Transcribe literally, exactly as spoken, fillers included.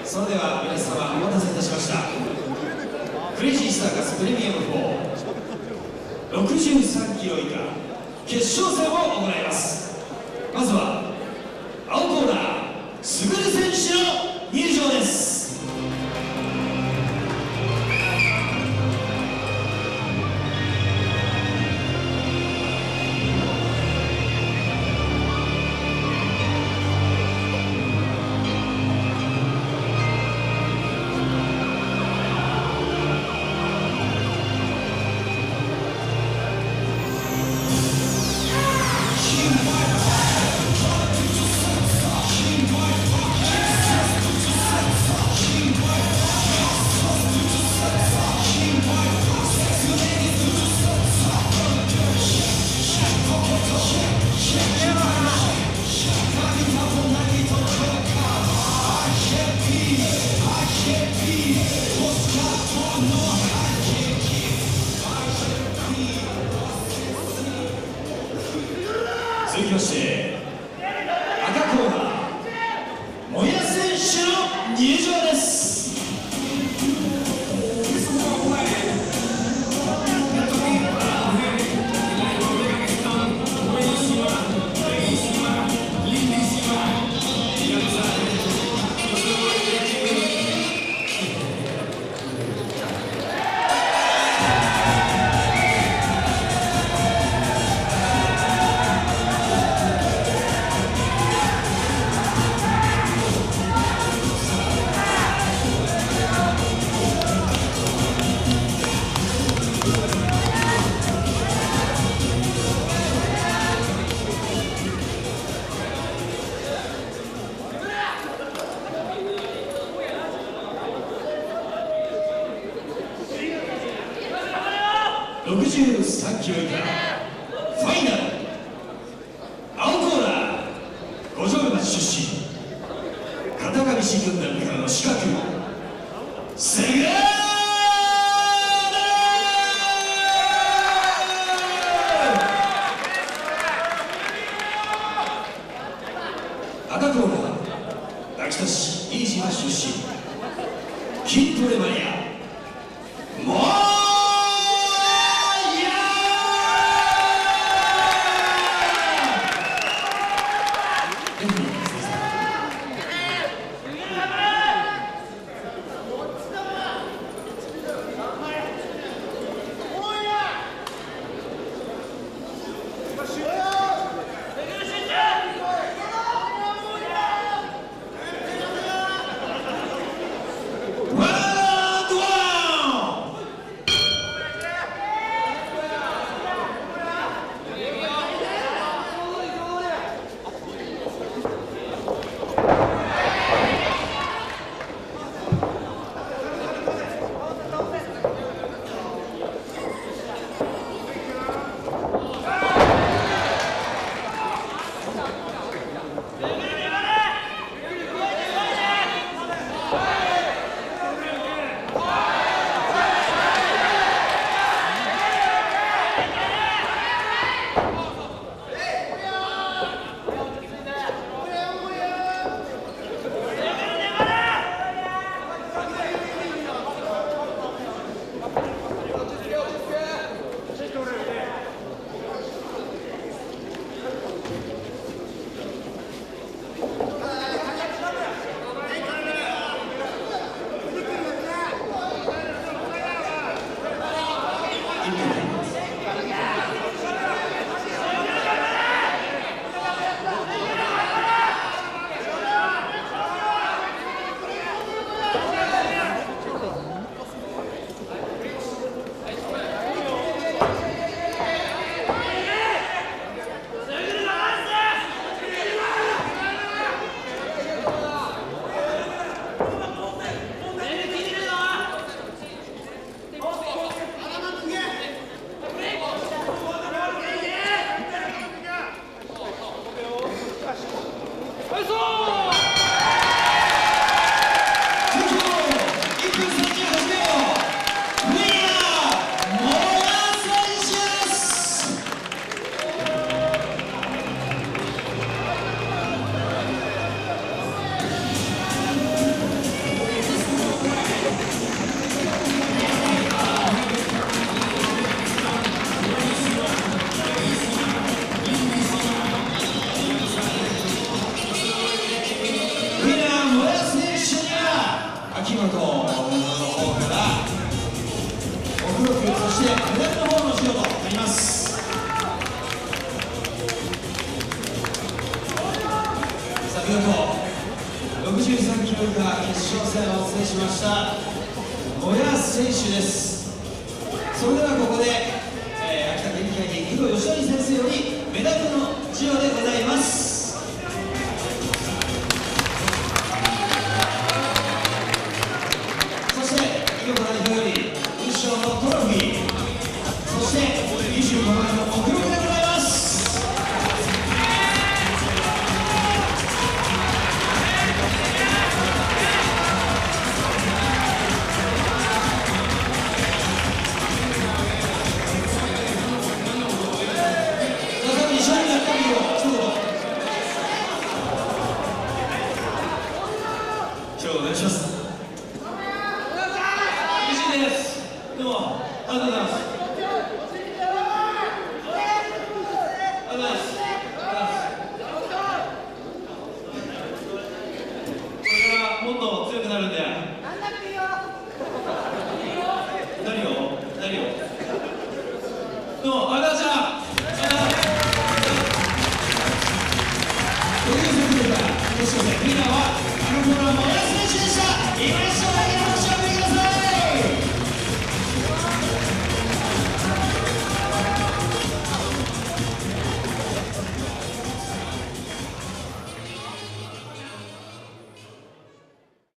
それでは皆様お待たせいたしました。クレイジーサーカスプレミアムフォーろくじゅうさんキロ以下決勝戦を行います。まずは青コーナースグル選手の入場です。続きまして赤コーナーモヤ選手の入場です。ろくじゅうさんキロ以下ファイナル青コーナー五条町出身片上市軍団からの資格セグラ赤コーナー秋田市飯島出身筋トレマニアモー見事、ボールの方から奥六、そしてメダルの方の授与となります。さあ見事ろくじゅうさんキロ以下決勝戦を制しましたモヤ選手です。それではここで、えー、秋田県議会議員井戸義則先生よりメダルの授与でございます。そして井戸代表より優勝のトロフィー、そしてにじゅうごまんえんの目録でございます。お願いします。嬉しいです。どうもありがとうございます。ありがとうございます。これからもっと強くなるんで。何を何を。どうもありがとうございました。決勝戦リーダーはあの頃のモヤ選手でした。今一度だけ